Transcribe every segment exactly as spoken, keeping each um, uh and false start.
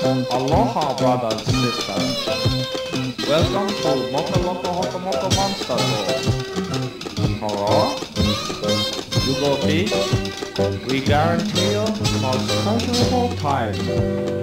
Aloha, brothers and sisters. Welcome to Moka Loka Hoka Moka Monsters. Hello? You go fish? We guarantee you the most pleasurable time.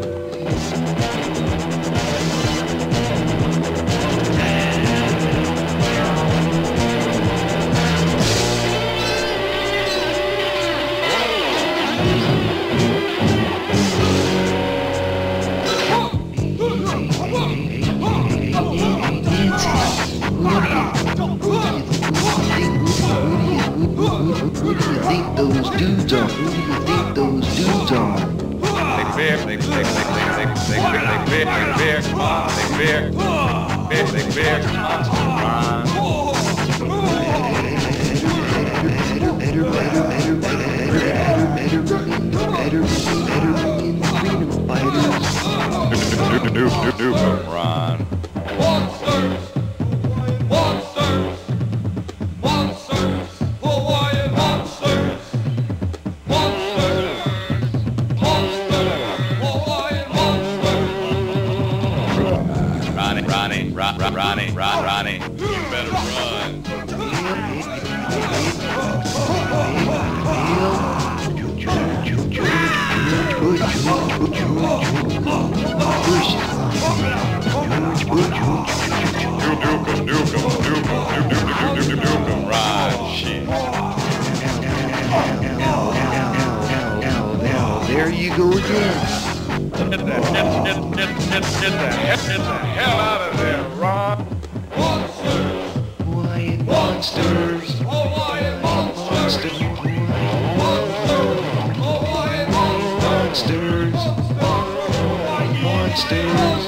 Who do you think those dudes are? Who do you think those dudes are? Big bear, big, big, big, big, big, big, big, big, big bear, come on, big bear, big, big bear, come on, run. Better, better, better, better, better, better, better, better, better, freedom fighters. Do, do, do, do, do, run. Monsters! Monsters! Monsters! Hawaiian monsters! Monsters! Monsters! Hawaiian monsters! Ronnie, Ronnie, Ron, Ron, Ronnie, Ron, Ronnie, you better run. There you go again. Get the, get, get, get, get, get the, get the hell out of there, Ron. Monsters! Hawaiian monsters. Hawaiian monsters! Monsters. Hawaiian monsters! Monsters. Monsters.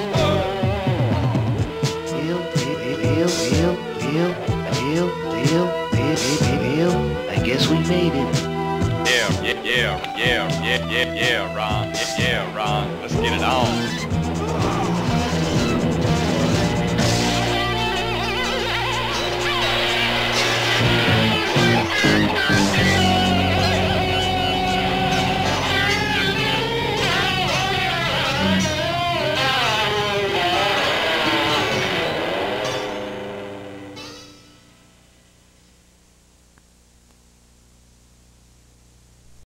Bill, Bill, Bill, Bill, Bill, Bill, Bill, Bill. I guess we made it. Yeah, yeah, yeah, yeah, yeah, yeah, yeah, Ron, yeah, yeah, Ron, let's get it on.